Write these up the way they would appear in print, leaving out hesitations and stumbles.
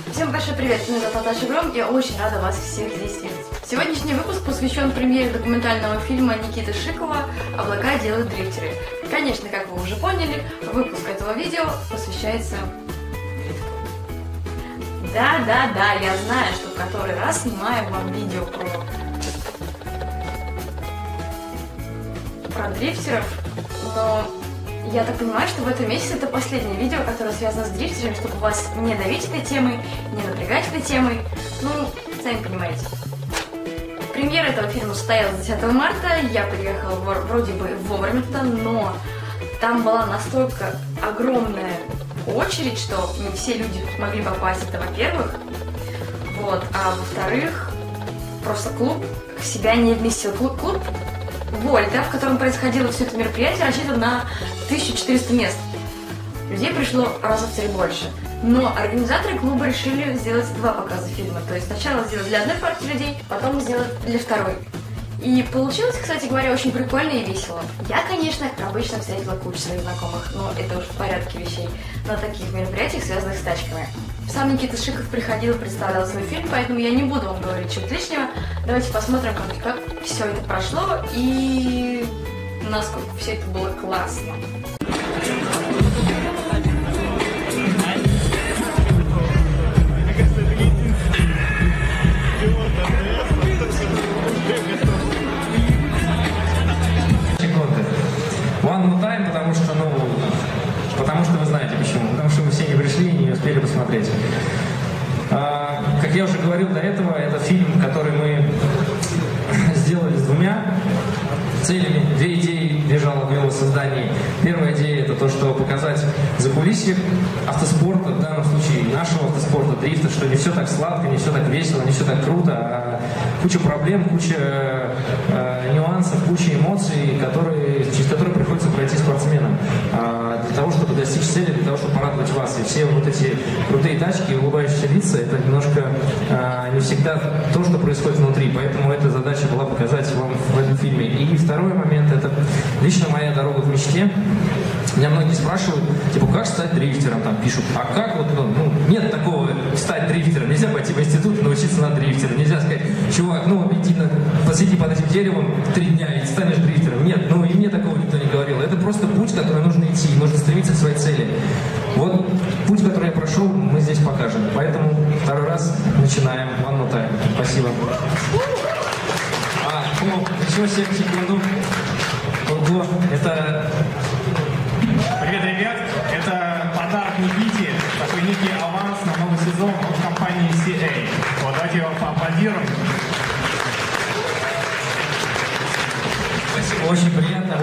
Всем большой привет, меня зовут Наташа Гром, я очень рада вас всех здесь видеть. Сегодняшний выпуск посвящен премьере документального фильма Никиты Шикова «Облака делают дрифтеры». Конечно, как вы уже поняли, выпуск этого видео посвящается дрифту. Да, я знаю, что в который раз снимаю вам видео про дрифтеров, но я так понимаю, что в этом месяце это последнее видео, которое связано с дрифтерами, чтобы вас не давить этой темой, не напрягать этой темой. Ну, сами понимаете. Премьера этого фильма состоялась 10 марта, я приехала вроде бы вовремя туда, но там была настолько огромная очередь, что не все люди смогли попасть, это во-первых. Вот, а во-вторых, просто клуб себя не вместил. Клуб Вольта, в котором происходило все это мероприятие, рассчитан на 1400 мест. Людей пришло раза в 3 больше. Но организаторы клуба решили сделать 2 показа фильма. То есть сначала сделать для одной партии людей, потом сделать для второй. И получилось, кстати говоря, очень прикольно и весело. Я, конечно, как обычно, встретила кучу своих знакомых, но это уж в порядке вещей, на таких мероприятиях, связанных с тачками. Сам Никита Шиков приходил и представлял свой фильм, поэтому я не буду вам говорить чего-то лишнего. Давайте посмотрим, как все это прошло и насколько все это было классно. One more time, потому что вы знаете почему. Потому что вы все не пришли и не успели посмотреть. Как я уже говорил до этого, это фильм, который мы сделали с 2 целями. 2 идеи лежало в его создании. Первая идея — это то, что показать закулисье автоспорта, в данном случае нашего автоспорта, дрифта, что не все так сладко, не все так весело, не все так круто, а куча проблем, куча нюансов, куча эмоций, через которые приходится пройти спортсменам для того, чтобы достичь цели, для того, чтобы порадовать вас. И все вот эти крутые тачки, улыбающиеся лица — это немножко не всегда то, что происходит внутри. Поэтому эта задача была показать вам в этом фильме. И второй момент — это лично моя дорога к мечте. Меня многие спрашивают, типа, как стать дрифтером, там пишут, а как вот, нет такого стать дрифтером, нельзя пойти в институт и научиться на дрифтера, нельзя сказать, чувак, посиди под этим деревом 3 дня и станешь дрифтером. Нет, и мне такого никто не говорил. Это просто путь, который нужно идти, нужно стремиться к своей цели. Вот путь, который я прошел, мы здесь покажем. Поэтому второй раз начинаем. One more time. Спасибо. Еще 7 секунд. Ого, это... Привет, ребят! Это подарок Никите, такой некий аванс на новый сезон от компании CA. Вот, давайте его поаплодируем. Спасибо, очень приятно.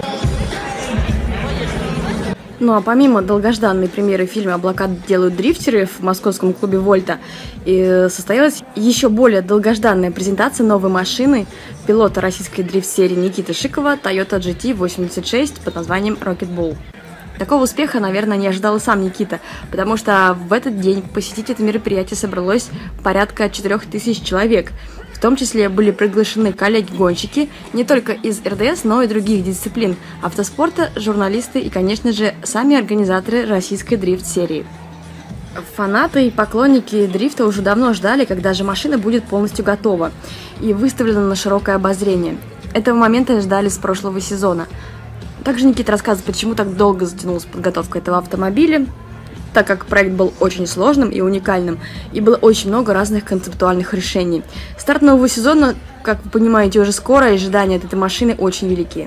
Ну а помимо долгожданной премьеры фильма «Облака делают дрифтеры» в московском клубе «Вольта», состоялась еще более долгожданная презентация новой машины пилота российской дрифт-серии Никиты Шикова Toyota GT86 под названием Rocket Bull. Такого успеха, наверное, не ожидал и сам Никита, потому что в этот день посетить это мероприятие собралось порядка 4000 человек. В том числе были приглашены коллеги-гонщики не только из РДС, но и других дисциплин автоспорта, журналисты и, конечно же, сами организаторы российской дрифт-серии. Фанаты и поклонники дрифта уже давно ждали, когда же машина будет полностью готова и выставлена на широкое обозрение. Этого момента ждали с прошлого сезона. Также Никита рассказывает, почему так долго затянулась подготовка этого автомобиля, так как проект был очень сложным и уникальным, и было очень много разных концептуальных решений. Старт нового сезона, как вы понимаете, уже скоро, и ожидания от этой машины очень велики.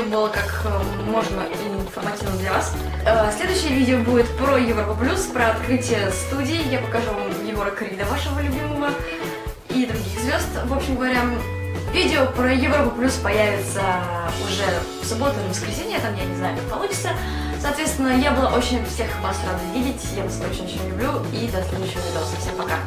было как можно информативно для вас. Следующее видео будет про Европа Плюс, про открытие студии. Я покажу вам Егора Крида, вашего любимого, и других звезд. В общем говоря, видео про Европу Плюс появится уже в субботу или воскресенье, там я не знаю, как получится. Соответственно, я была очень всех вас рада видеть, я вас очень-очень люблю, и до следующего видео. Всем пока!